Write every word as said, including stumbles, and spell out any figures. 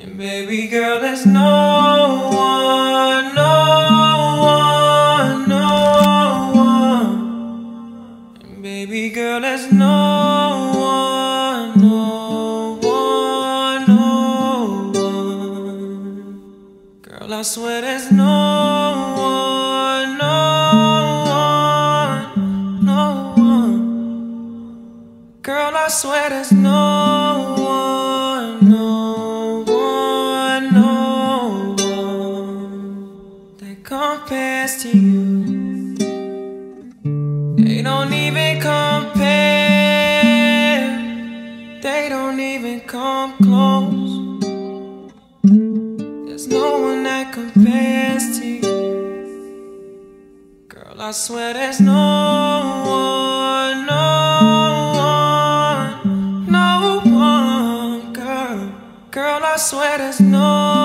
And baby girl, there's no one, no one, no one. And baby girl, there's no one, no one, no one. Girl, I swear there's no one, no one, no one. Girl, I swear there's no one, no one, no one that compares to you. They don't even compare. They don't even come close. There's no one that compares to you. Girl, I swear there's no one, no one, no one. Girl, girl, I swear there's no one.